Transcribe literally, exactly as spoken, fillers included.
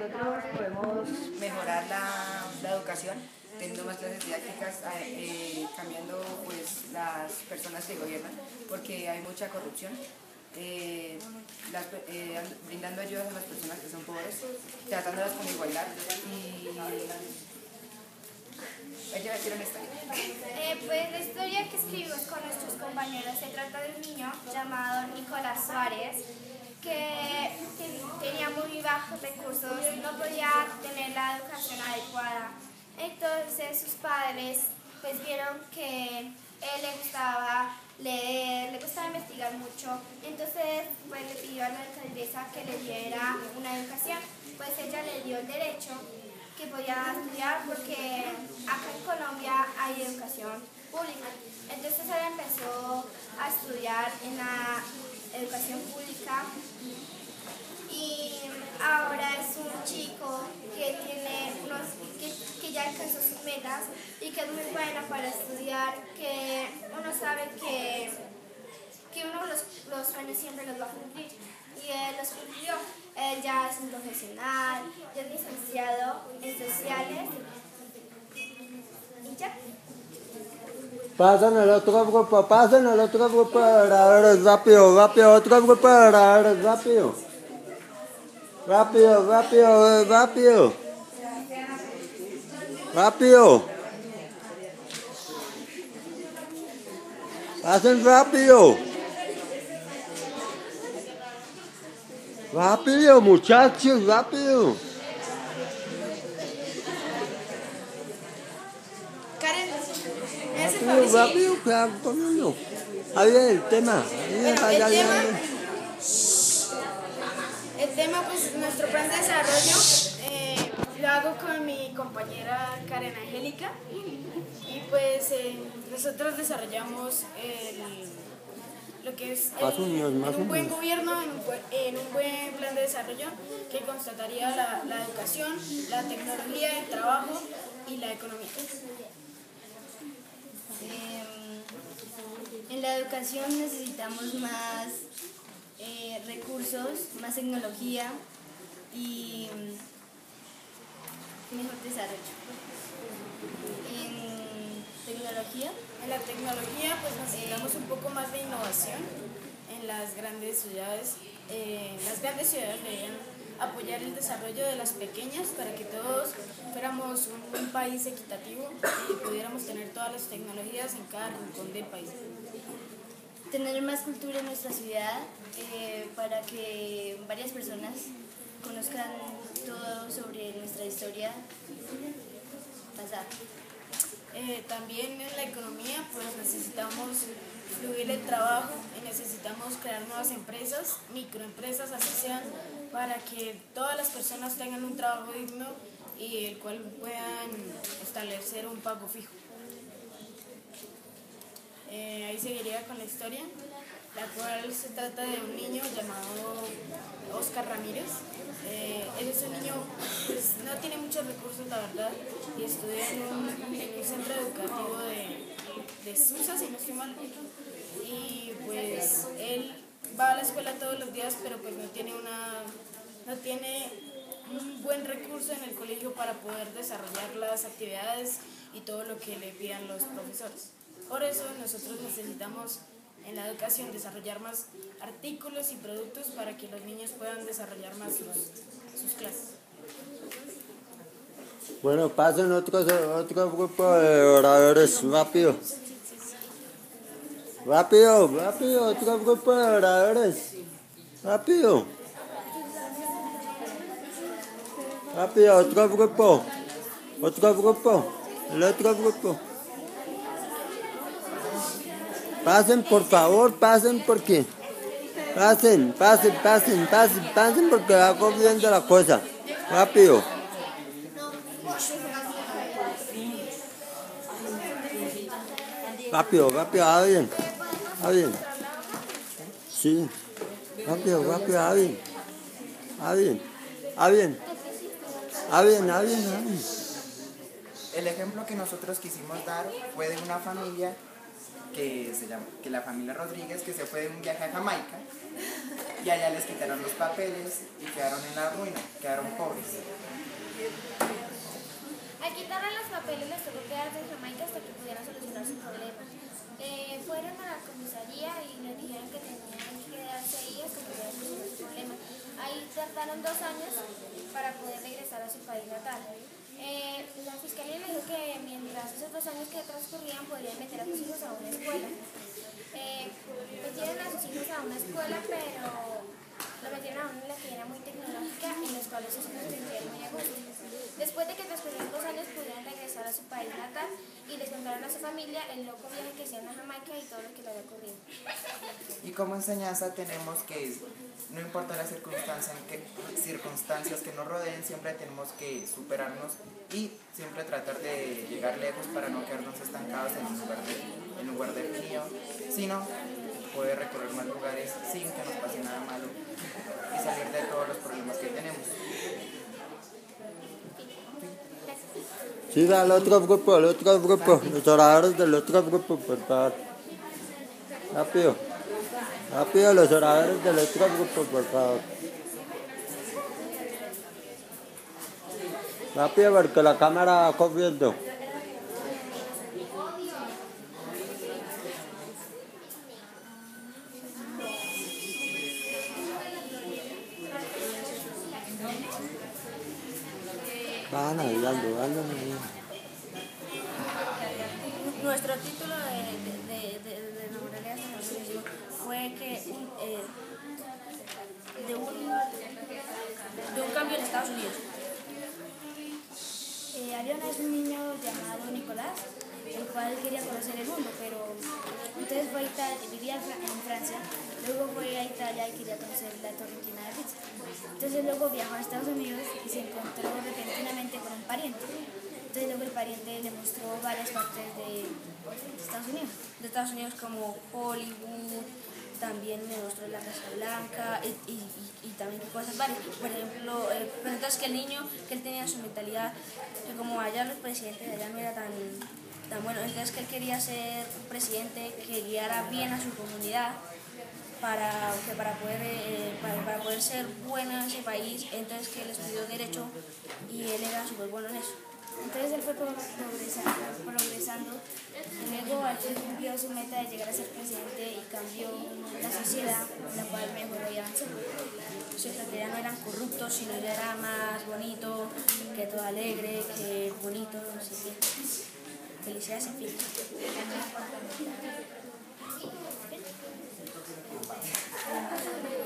nosotros podemos mejorar la, la educación teniendo más clases didácticas, eh, cambiando pues las personas que gobiernan, porque hay mucha corrupción, eh, las, eh, brindando ayudas a las personas que son pobres, tratándolas con igualdad y... Ella va a decir una historia. Eh, pues la historia que escribimos con nuestros compañeros se trata de un niño llamado Nicolás Suárez que tenía muy bajos recursos, no podía tener la educación adecuada. Entonces sus padres pues vieron que él le gustaba leer, le gustaba investigar mucho, entonces pues le pidió a la alcaldesa que le diera una educación, pues ella le dio el derecho que podía estudiar porque acá en Colombia hay educación pública. Entonces él empezó a estudiar en la educación pública y ahora es un chico que tiene unos que, que ya alcanzó sus metas y que es muy bueno para estudiar, que uno sabe que, que uno los, los sueños siempre los va a cumplir. Y él los cumplió. Él ya es un profesional, ya es licenciado en sociales. Y ya. Pasen el otro grupo, pasen el otro grupo, ahora rápido, rápido, otro grupo, ahora rápido. Rápido, rápido, rápido. Rápido. Pasen rápido. Rápido, muchachos, rápido. Karen, ese Rápido, Fabricio. rápido, claro, conmigo. Ahí viene el tema. Bueno, el tema, el tema, pues nuestro plan de desarrollo eh, lo hago con mi compañera Karen Angélica y pues eh, nosotros desarrollamos el, lo que es el, Más o menos, más en o un buen menos. gobierno, en un, buen- en un buen plan de desarrollo que constataría la, la educación, la tecnología, el trabajo y la economía. En la educación necesitamos más eh, recursos, más tecnología y mejor desarrollo. En tecnología, En la tecnología pues necesitamos un poco más de innovación en las grandes ciudades. Eh, las grandes ciudades deberían apoyar el desarrollo de las pequeñas para que todos fuéramos un, un país equitativo y pudiéramos tener todas las tecnologías en cada rincón del país. tener más cultura en nuestra ciudad eh, para que varias personas conozcan todo sobre nuestra historia pasada. Eh, también en la economía pues necesitamos fluir el trabajo y necesitamos crear nuevas empresas, microempresas así sean, para que todas las personas tengan un trabajo digno y el cual puedan establecer un pago fijo. Eh, ahí seguiría con la historia, la cual se trata de un niño llamado Oscar Ramírez. Eh, él es un niño, pues, no tiene muchos recursos, la verdad, y estudia en un, en un centro educativo de, de Susa, si no estoy mal. Y pues él va a la escuela todos los días, pero pues no tiene, una, no tiene un buen recurso en el colegio para poder desarrollar las actividades y todo lo que le pidan los profesores. Por eso nosotros necesitamos en la educación desarrollar más artículos y productos para que los niños puedan desarrollar más sus, sus clases. Bueno, pasen otro, otro grupo de oradores, rápido. Rápido, rápido, otro grupo de oradores. Rápido. Rápido, otro grupo. Otro grupo. El otro grupo. Pasen, por favor, pasen porque... Pasen, pasen, pasen, pasen, pasen porque va corriendo la cosa. Rápido. Rápido, rápido, va bien. Va bien. Sí. Rápido, rápido, va bien. Va bien. Va bien. Va bien, va bien, va bien. El ejemplo que nosotros quisimos dar fue de una familia que, se llama, que la familia Rodríguez que se fue de un viaje a Jamaica y allá les quitaron los papeles y quedaron en la ruina, quedaron pobres. Al quitarle los papeles les tocó quedarse en Jamaica hasta que pudieran solucionar su problema. Eh, fueron a la comisaría y les dijeron que tenían que quedarse ahí hasta que pudieran solucionar su problema. Ahí tardaron dos años para poder regresar a su país natal. Eh, la fiscalía le dijo que mientras esos dos años que transcurrían podrían meter a sus hijos a una escuela. Eh, metieron a sus hijos a una escuela, pero lo metieron a una en la que era muy tecnológica, en los cuales sus hijos se sentían muy a gusto. Después de que transcurrieron dos años pudieron regresar a su país natal y les contaron a su familia el loco viaje que hicieron a Jamaica y todo lo que le había ocurrido. Y como enseñanza tenemos que, no importa las circunstancias que, circunstancias que nos rodeen, siempre tenemos que superarnos y siempre tratar de llegar lejos para no quedarnos estancados en un lugar, de, en un lugar definido, sino poder recorrer más lugares sin que nos pase nada malo y salir de todos los problemas que tenemos. Siga al otro grupo, al otro grupo, los oradores del otro grupo, por favor. Rápido, rápido, los oradores del otro grupo, por favor. Rápido, porque la cámara va corriendo. Van hablando, hablan ahí. Nuestro título de, de, de, de, de la moralidad fue que un, eh, de, un, de un cambio en Estados Unidos. Eh, había una vez un niño llamado Nicolás, el cual quería conocer el mundo, pero entonces fue a Italia, vivía en Francia, luego fue a Italia y quería conocer la Torre Inclinada de Pisa. Entonces luego viajó a Estados Unidos y se encontró repentinamente con un pariente. Entonces luego el pariente le mostró varias partes de Estados Unidos, de Estados Unidos como Hollywood, también me mostró la Casa Blanca y, y, y, y también cosas varias. Por ejemplo, eh, pero entonces que el niño, que él tenía su mentalidad, que como allá los presidentes de allá no era tan, tan bueno, entonces que él quería ser un presidente que guiara bien a su comunidad para, que para, poder, eh, para, para poder ser bueno en ese país, entonces que él estudió Derecho y él era súper bueno en eso. Entonces él fue progresando, progresando y luego al fin cumplió su meta de llegar a ser presidente y cambió la sociedad, la cual mejoró y avanzó. Cierto, que ya no eran corruptos, sino ya era más bonito, que todo alegre, que bonito, no sé qué. Felicidades, en fin.